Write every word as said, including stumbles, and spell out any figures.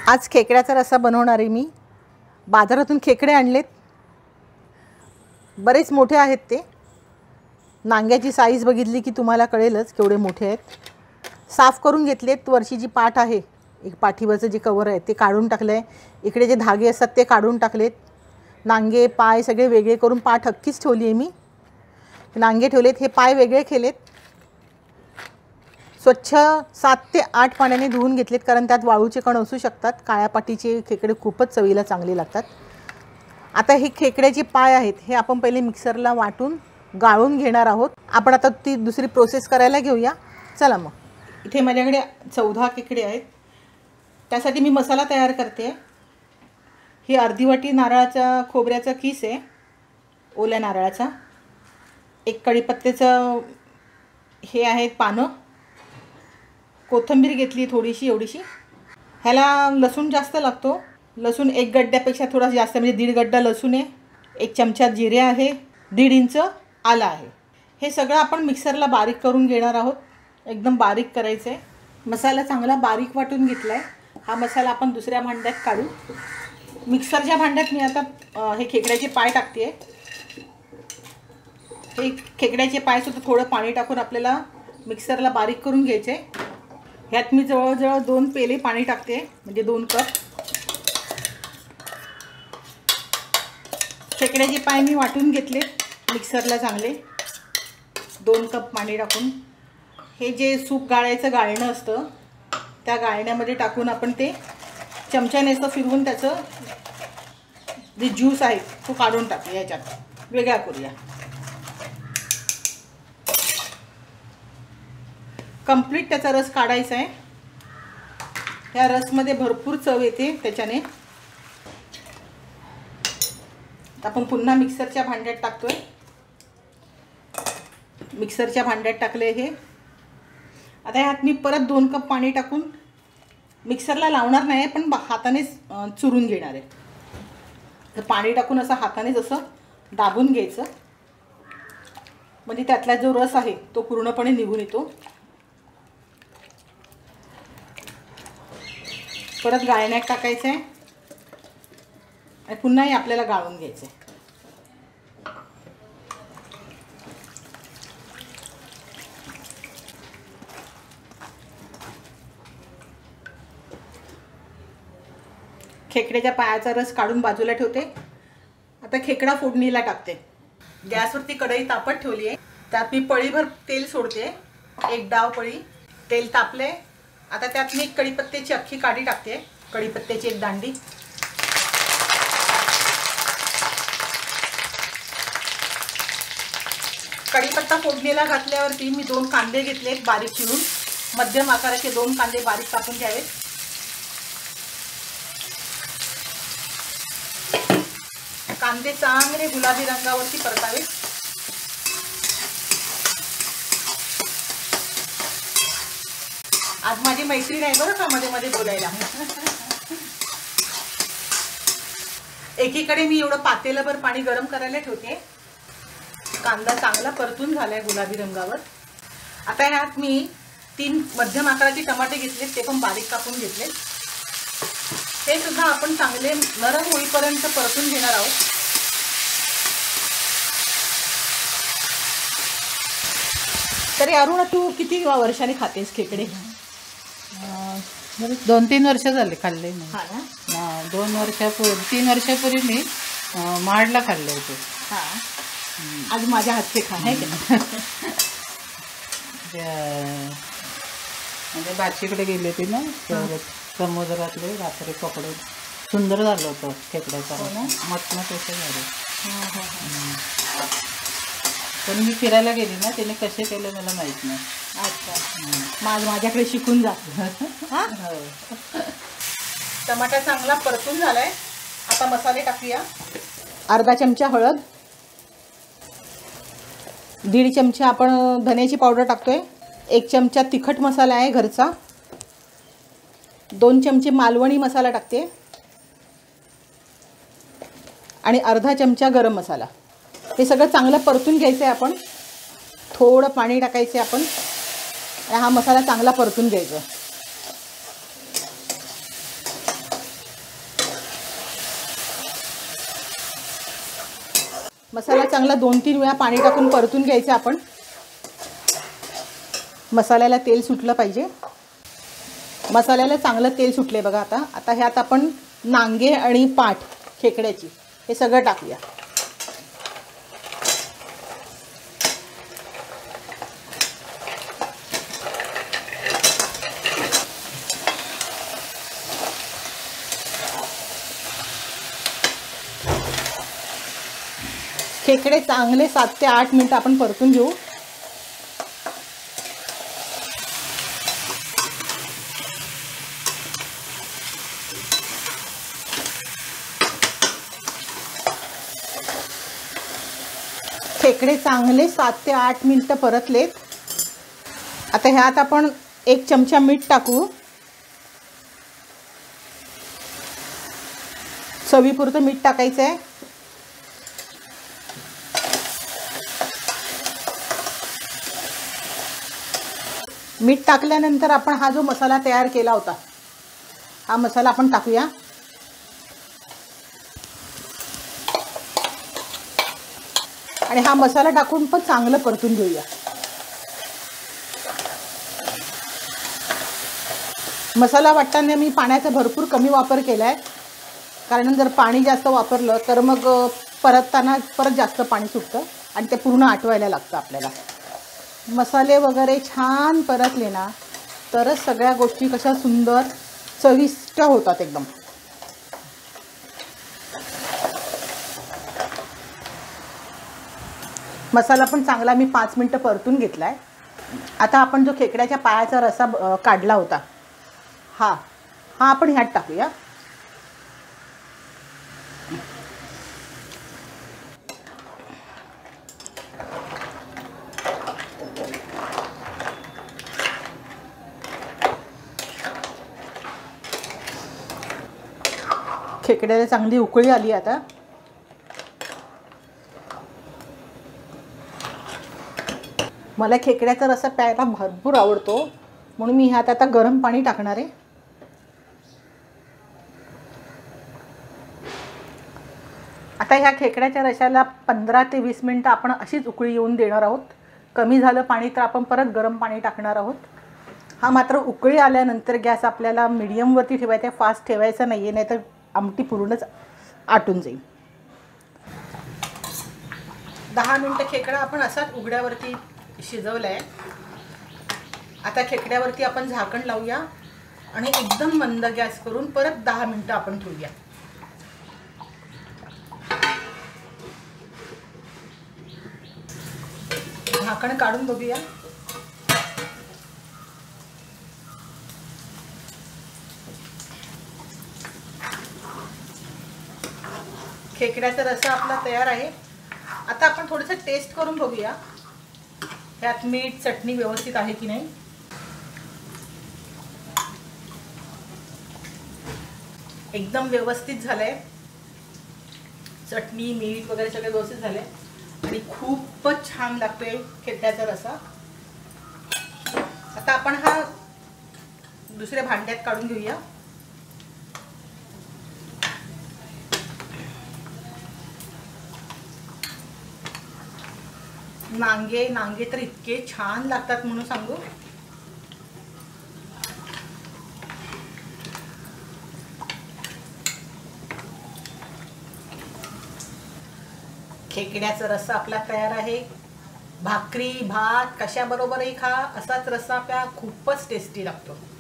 आज खेकड्याचा रस्सा बनवणार आहे मी। बाजारातून खेकडे आणलेत, बरेच मोठे आहेत ते। नांग्याची साईज बघितली की तुम्हाला कळेलच केवढे मोठे आहेत। साफ करून घेतलेत। वरची जी पाठ आहे, एक पाठीवरचं जे कवर आहे ते काढून टाकलंय। इकडे जे धागे असतात ते काढून टाकलेत। नांगे पाय सगळे वेगळे करून पाठ अख्खीच ठेवली आहे मी। नांगे ठेवलेत, हे पाय वेगळे केलेत। स्वच्छ सात ते आठ पाण्याने धुवून घेतलेत, कारण त्यात वाळूचे कण असू शकतात। काळ्या पाटीचे खेकडे खूपच चवीला चांगले लागतात। आता हे खेकड्याचे पाय आहेत, हे आपण पहिले मिक्सरला वाटून गाळून घेणार आहोत। आपण आता ती दुसरी प्रोसेस करायला घेऊया। चला मग, इथे माझ्याकडे चौदा खेकडे आहेत। त्यासाठी मी मसाला तयार करते। ही अर्धी वाटी नारळाचा खोबऱ्याचा किस आहे, ओल्या नारळाचा। एक कढीपत्त्याचं हे आहेत पानं, कोथिंबीर घेतली थोडीशी एवढीशी। ह्याला लसूण जास्त लागतो। लसूण एक गड्ड्यापेक्षा थोडा जास्त, म्हणजे दीड गड्डा लसूण आहे। एक चमचा जिरे आहे, दीड इंच आलं आहे। हे सगळं आपण मिक्सरला बारीक करून घेणार आहोत। एकदम बारीक करायचं आहे। मसाला चांगला बारीक वाटून घेतला आहे। हा मसाला आपण दुसऱ्या भांड्यात काढू। मिक्सरच्या भांड्यात मी आता हे खेकड्याचे पाय टाकते। हे खेकड्याचे पायसुद्धा थोडं पाणी टाकून आपल्याला मिक्सरला बारीक करून घ्यायचे। ह्यात मी जवळजवळ दोन पेले पाणी टाकते, म्हणजे दोन कप। खेकड्याचे पाय मी वाटून घेतले मिक्सरला चांगले, दोन कप पाणी टाकून। हे जे सूप गाळायचं गाळणं असतं, त्या गाळण्यामध्ये टाकून आपण ते चमच्याने असं फिरवून त्याचं जे ज्यूस आहे तो काढून टाकूया, याच्यात वेगळा करूया। कंप्लीट त्याचा रस काढायचा आहे। या रसमध्ये भरपूर चव येते त्याच्याने। आपण पुन्हा मिक्सरच्या भांड्यात टाकतोय। मिक्सरच्या भांड्यात टाकले हे। आता ह्यात मी परत दोन कप पाणी टाकून मिक्सरला लावणार नाही, पण हातानेच चुरून घेणार आहे। तर पाणी टाकून असं हातानेच असं दाबून घ्यायचं, म्हणजे त्यातला जो रस आहे तो पूर्णपणे निघून येतो। परत गाळण्यात टाकायचं आहे आणि पुन्हा हे आपल्याला गाळून घ्यायचं आहे। खेकड्याच्या पायाचा रस काढून बाजूला ठेवते। आता खेकडा फोडणीला टाकते। गॅसवरती कढई तापत ठेवली आहे, त्यात मी पळीभर तेल सोडते, एक डाव पळी। तेल तापले, आता त्यात मी कढीपत्त्याची अख्खी काडी टाकते, कढीपत्त्याची एक दांडी। कढीपत्ता फोडणीला घातल्यावरती मी दोन कांदे घेतले बारीक चिरून, मध्यम आकाराचे दोन कांदे बारीक कापून घ्यावेत। कांदे चांगले गुलाबी रंगावरती परतावेत। आज माझी मैत्रीण आहे बरं का मध्ये मध्ये बोलायला। एकीकडे मी एवढं पातेलभर पाणी गरम करायला ठेवते। कांदा चांगला परतून झालाय गुलाबी रंगावर। आता ह्यात मी तीन मध्यम आकाराचे टमाटे घेतले, ते पण बारीक कापून घेतले। ते सुद्धा आपण चांगले नरम होईपर्यंत परतून घेणार आहोत। तरी अरुणा, तू किती वर्षांनी खातेस खेकडे? दोन तीन वर्ष झाले खाल्ले मी। हा ना, दोन वर्षापूर्वी तीन वर्षापूर्वी मी माडला खाल्ले होते। हा, आज माझ्या हातचे खा आहे की म्हणजे बाचीकडे गेली होती ना, समुद्रातले रात्री पकडून सुंदर झालं होतं खेकड्याचं, मटमट असं झालं। पण मी फिरायला गेली ना, तिने कसे केले मला माहित नाही। अच्छा, माझ माझ्याकडे शिकून जा। टमाटा चांगला परतून झालाय। आता मसाले टाकूया। अर्धा चमचा हळद, दीड चमचा आपण धन्याची पावडर टाकतोय, एक चमचा तिखट मसाला आहे घरचा, दोन चमचे मालवणी मसाला टाकते आणि अर्धा चमचा गरम मसाला। हे सगळं चांगलं परतून घ्यायचं आहे आपण। थोडं पाणी टाकायचं आहे आपण आणि हा मसाला चांगला परतून घ्यायचा। मसाला चांगला दोन तीन वेळा पाणी टाकून परतून घ्यायचं आपण. मसाल्याला तेल सुटलं पाहिजे. मसाल्याला चांगलं तेल सुटले बघा. आता आता ह्यात आपण नांगे आणि पाठ खेकड्याची हे सगळं टाकूया. खेकडे चांगले सात ते आठ मिनिटं आपण परतून घेऊ. खेकडे चांगले सात ते आठ मिनिटं परतलेत. आता ह्यात आपण एक चमचा मीठ टाकू. चवीपुरतं मीठ टाकायचं आहे. मीठ टाकल्यानंतर आपण हा जो मसाला तयार केला होता हा मसाला आपण टाकूया. आणि हा मसाला टाकून पण चांगलं परतून घेऊया. मसाला वाटताना मी पाण्याचा भरपूर कमी वापर केला आहे, कारण जर पाणी जास्त वापरलं तर मग परतताना परत जास्त पाणी सुटतं आणि ते पूर्ण आटवायला लागतं आपल्याला. मसाले वगैरे छान परतले ना तरच सगळ्या गोष्टी कशा सुंदर चविष्ट होतात एकदम. मसाला पण चांगला मी पाच मिनटं परतून घेतला आहे. आता आपण जो खेकड्याच्या पायाचा रसा काढला होता हा हा आपण ह्यात टाकूया. खेकड्याला चांगली उकळी आली. आता मला खेकड्याचा रस्सा प्यायला भरपूर आवडतो म्हणून मी ह्यात आता गरम पाणी टाकणार आहे. आता ह्या खेकड्याच्या रशाला पंधरा ते वीस मिनिटं आपण अशीच उकळी येऊन देणार आहोत. कमी झालं पाणी तर आपण परत गरम पाणी टाकणार आहोत. हा मात्र उकळी आल्यानंतर गॅस आपल्याला मीडियमवरती ठेवायचा आहे, फास्ट ठेवायचा नाही आहे, नाही तर आमटी पूर्णच आटून जाईल. दहा मिनटं खेकडा आपण असाच उघड्यावरती शिजवला आहे. आता खेकड्यावरती आपण झाकण लावूया आणि एकदम मंद गॅस करून परत दहा मिनटं आपण ठेवूया. झाकण काढून बघूया. खेकड्याचा रस्सा आपला तयार आहे. आता आपण थोडंसं टेस्ट करून बघूया ह्यात मीठ चटणी व्यवस्थित आहे की नाही. एकदम व्यवस्थित झालंय. चटणी मीठ वगैरे सगळं व्यवस्थित झालंय आणि खूपच छान लागतोय खेकड्याचा रस्सा. आता आपण हा दुसऱ्या भांड्यात काढून घेऊया. नांगे नांगे तर इतके छान लागतात म्हणून सांगू. खेकड्याचा रस्सा आपला तयार आहे. भाकरी भात कशाबरोबरही खा, असाच रस्सा प्या, खूपच टेस्टी लागतो.